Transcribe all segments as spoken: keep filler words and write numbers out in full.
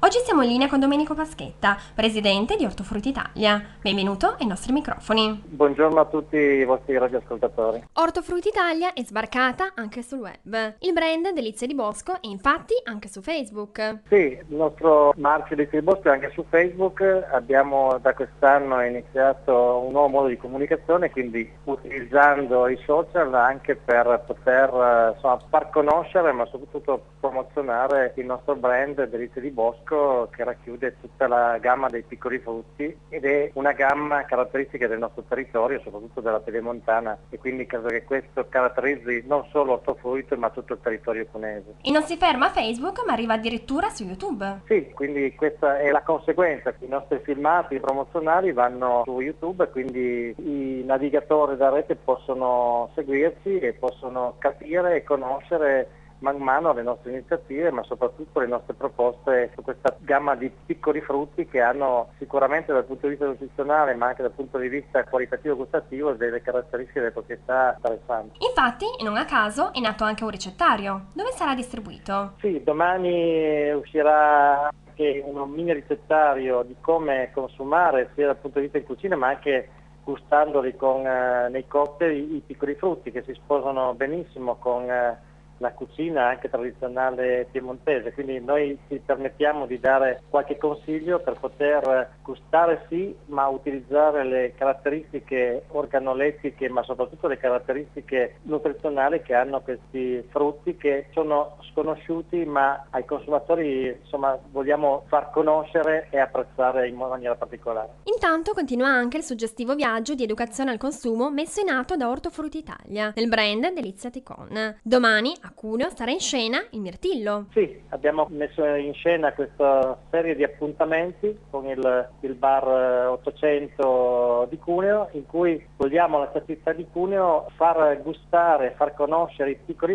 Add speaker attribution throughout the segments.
Speaker 1: Oggi siamo in linea con Domenico Paschetta, presidente di Ortofrutta Italia. Benvenuto ai nostri microfoni.
Speaker 2: Buongiorno a tutti i vostri radioascoltatori.
Speaker 1: Ortofrutta Italia è sbarcata anche sul web. Il brand Delizie di Bosco è infatti anche su Facebook.
Speaker 2: Sì, il nostro marchio Delizie di Bosco è anche su Facebook. Abbiamo da quest'anno iniziato un nuovo modo di comunicazione, quindi utilizzando i social anche per poter insomma, far conoscere ma soprattutto promozionare il nostro brand Delizie di Bosco, che racchiude tutta la gamma dei piccoli frutti ed è una gamma caratteristica del nostro territorio, soprattutto della Pedemontana, e quindi credo che questo caratterizzi non solo Ortofrutta ma tutto il territorio cunese.
Speaker 1: E non si ferma a Facebook ma arriva addirittura su YouTube.
Speaker 2: Sì, quindi questa è la conseguenza. I nostri filmati promozionali vanno su YouTube e quindi i navigatori da rete possono seguirci e possono capire e conoscere man mano le nostre iniziative, ma soprattutto le nostre proposte su questa gamma di piccoli frutti che hanno sicuramente dal punto di vista nutrizionale ma anche dal punto di vista qualitativo e gustativo delle caratteristiche e delle proprietà interessanti.
Speaker 1: Infatti, e non a caso, è nato anche un ricettario. Dove sarà distribuito?
Speaker 2: Sì, domani uscirà anche un mini ricettario di come consumare sia dal punto di vista in cucina ma anche gustandoli con, eh, nei cocktail i, i piccoli frutti che si sposano benissimo con eh, la cucina anche tradizionale piemontese, quindi noi ci permettiamo di dare qualche consiglio per poter gustare sì, ma utilizzare le caratteristiche organolettiche, ma soprattutto le caratteristiche nutrizionali che hanno questi frutti che sono sconosciuti, ma ai consumatori insomma vogliamo far conoscere e apprezzare in maniera particolare.
Speaker 1: Intanto continua anche il suggestivo viaggio di educazione al consumo messo in atto da Ortofrutta Italia, nel brand Delizia Ticon. Domani a Cuneo starà in scena il mirtillo.
Speaker 2: Sì, abbiamo messo in scena questa serie di appuntamenti con il, il bar ottocento di Cuneo, in cui vogliamo alla città di Cuneo far gustare, far conoscere i piccoli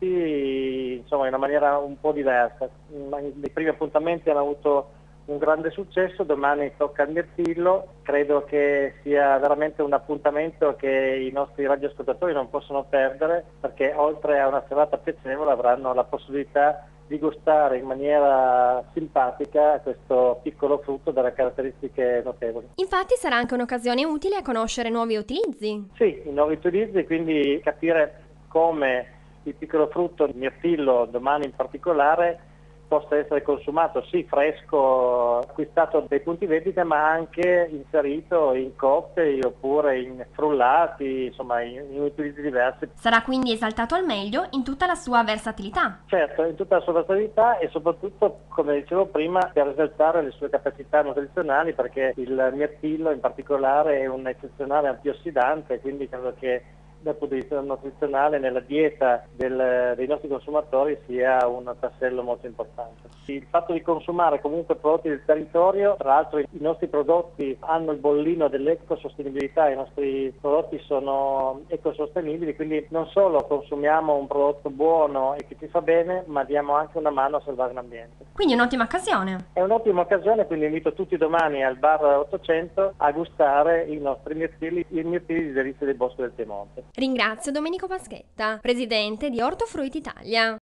Speaker 2: frutti insomma in una maniera un po' diversa. I primi appuntamenti hanno avuto un grande successo, domani tocca il mirtillo, credo che sia veramente un appuntamento che i nostri radioascoltatori non possono perdere, perché oltre a una serata piacevole avranno la possibilità di gustare in maniera simpatica questo piccolo frutto dalle caratteristiche notevoli.
Speaker 1: Infatti sarà anche un'occasione utile a conoscere nuovi utilizzi.
Speaker 2: Sì, i nuovi utilizzi, quindi capire come il piccolo frutto, il mirtillo domani in particolare, possa essere consumato sì fresco, acquistato dai punti vendita, ma anche inserito in cocktail oppure in frullati, insomma in, in utilizzi diversi.
Speaker 1: Sarà quindi esaltato al meglio in tutta la sua versatilità.
Speaker 2: Certo, in tutta la sua versatilità e soprattutto, come dicevo prima, per esaltare le sue capacità nutrizionali, perché il mirtillo in particolare è un eccezionale antiossidante, quindi credo che dal punto di vista nutrizionale nella dieta del, dei nostri consumatori sia un tassello molto importante. Il fatto di consumare comunque prodotti del territorio, tra l'altro i nostri prodotti hanno il bollino dell'ecosostenibilità, i nostri prodotti sono ecosostenibili, quindi non solo consumiamo un prodotto buono e che ci fa bene, ma diamo anche una mano a salvare l'ambiente.
Speaker 1: Quindi è un'ottima occasione.
Speaker 2: È un'ottima occasione, quindi invito tutti domani al bar ottocento a gustare i nostri mirtilli, i mirtilli di Delizie del Bosco del Piemonte.
Speaker 1: Ringrazio Domenico Paschetta, presidente di Ortofrutta Italia.